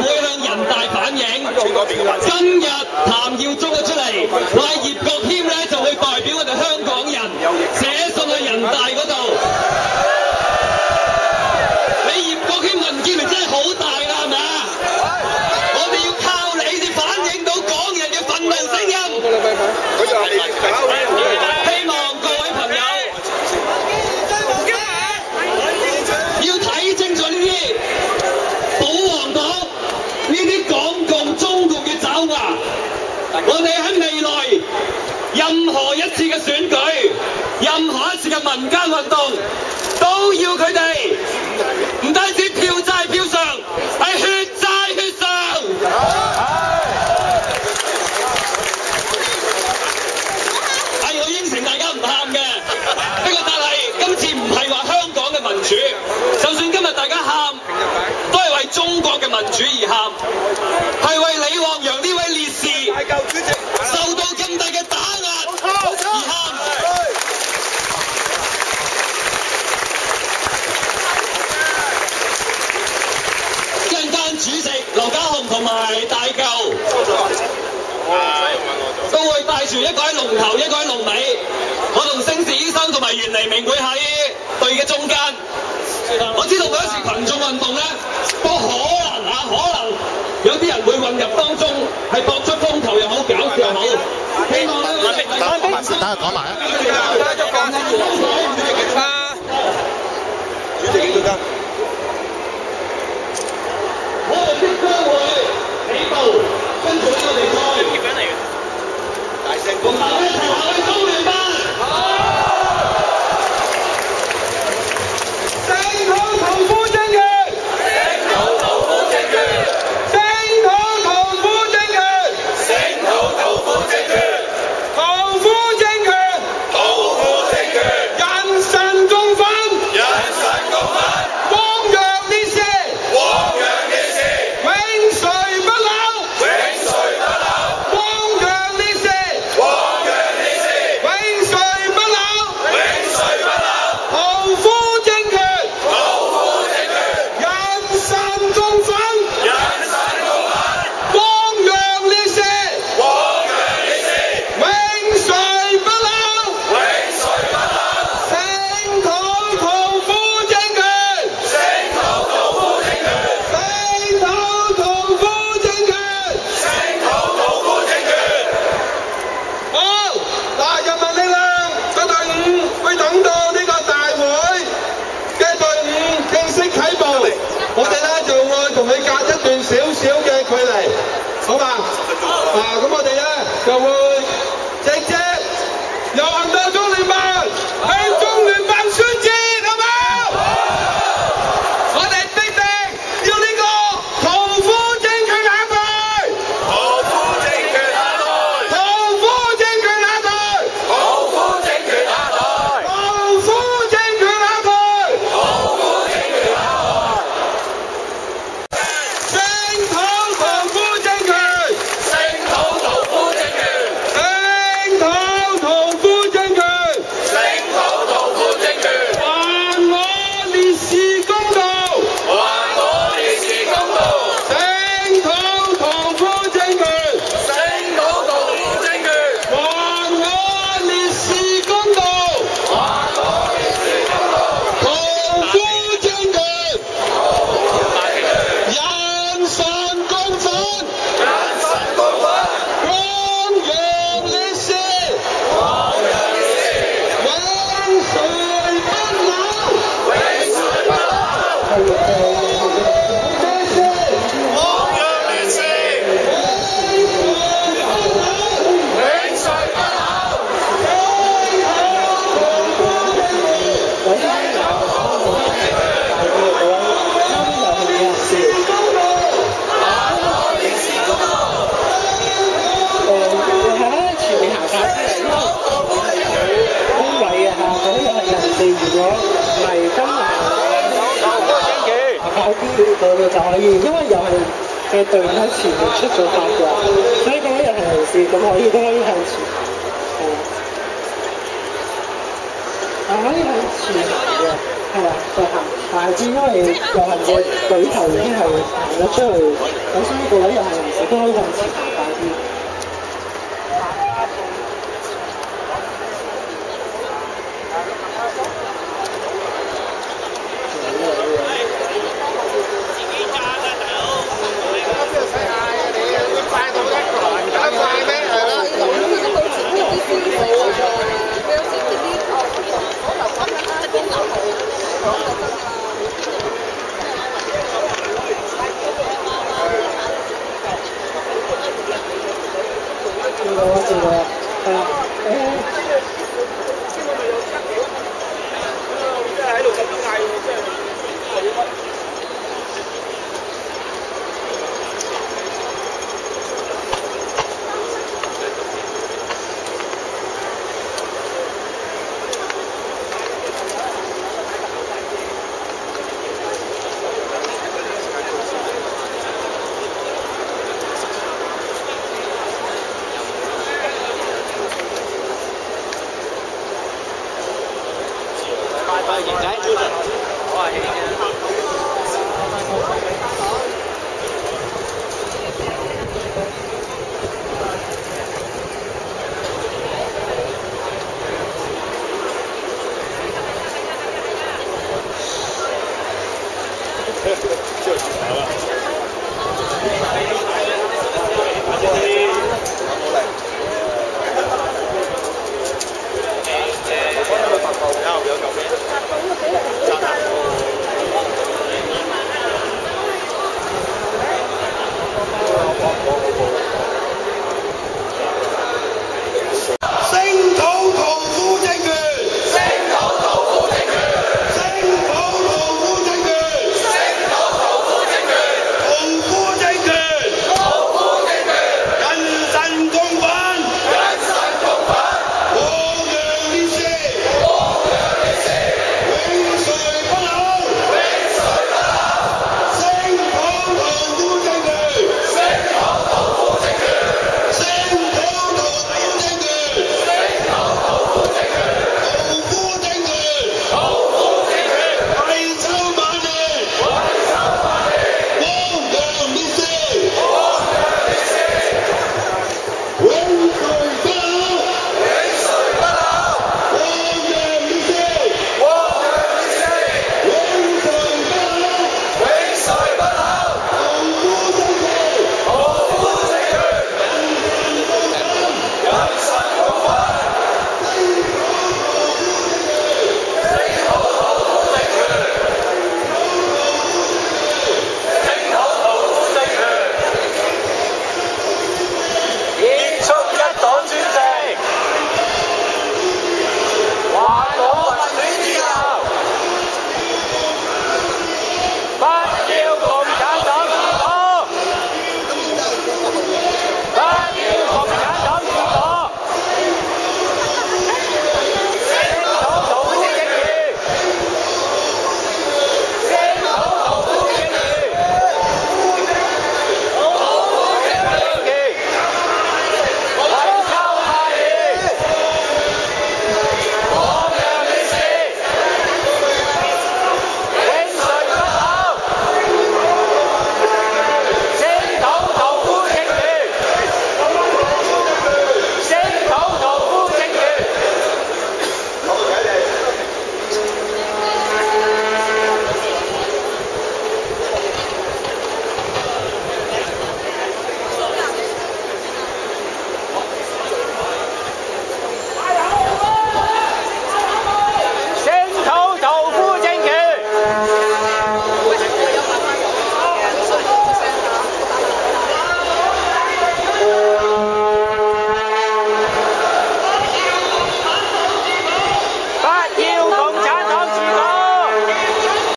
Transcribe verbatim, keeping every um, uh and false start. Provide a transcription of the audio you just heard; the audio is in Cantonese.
會向人大反映。今日譚耀宗嘅出嚟話葉國謙咧就會代表我哋香港人寫信去人大嗰度。你葉國謙民建聯真係好大啦，係咪啊？我哋要靠你哋反映到港人嘅憤怒聲音。希望各位朋友要睇清楚呢啲保皇黨呢啲港共中共嘅爪牙。我哋喺未來任何一次嘅選舉，任何一次嘅民間運動，都要佢哋唔單止票債票償，係血債血償。係我應承大家唔喊嘅，不過但係今次唔係話香港嘅民主，就算今日大家喊，都係為中國嘅民主而喊，係為李旺陽呢位烈士受到咁大嘅打壓而喊。陣間主席劉家雄同埋大舊都會帶住一個喺龍頭，一個喺龍尾。我同星士醫生同埋袁黎明會喺隊嘅中間。我知道每一次群眾運動咧，都可能啊，可能有啲人會混入當中，係搏出風頭又好，搞笑又好。希望咧，等等等佢講埋啊！主席幾多間？我哋即將會起步，跟住呢個地方。貼緊嚟嘅，大聲講。行一齊行去中聯辦。正統同夫政權。正統同夫政權。正統同夫政權。正統同夫政權。同夫政權。同夫政權。人神共憤。人神共憤。光陽烈士。光陽烈士。永垂不朽。永垂不朽。光陽烈士。光陽烈士。永垂不朽。永垂不朽。同夫政權。同夫政權。人神共憤。人神共憤。光陽烈士。光陽烈士。永垂不朽。永垂不朽。正統同夫政權。正統同夫政權。正統同夫政權。正統同夫政權。好，嗱，人民力量嘅隊伍會等到呢個大會嘅隊伍正式啟步，我哋咧就會同佢隔一段少少嘅距離，好嘛？啊，咁我哋咧就會直接遊行到中聯辦，向中聯辦宣戰，好冇？我哋必定要呢個同夫政權下台，同夫政權下台，同夫政權下台，同夫政權下台，同夫政權下台，同夫政權下台。正統同夫政權。正統同夫政權。正統同夫政權。正統同夫政權。還我烈士公道。還我烈士公道。正統同夫政權。正統同夫政權。還我烈士公道。還我烈士公道。同夫政權。人神共憤。人神共憤。光陽烈士。光陽烈士。永垂不朽。永垂不朽。光陽烈士。永垂不朽。 到嘅就可以，因為又係嘅隊伍喺前面出咗發嘅，所以嗰啲人係無事，咁可以都可以向前，係啊，可以向前嘅，係啊，就行，但係只因為遊行嘅舉頭已經係行咗出去，咁咁所以個位又係唔少都可以向前行快啲。見到啊，見到啊，係啊，誒。 即係喺度咁樣嗌喎，即係。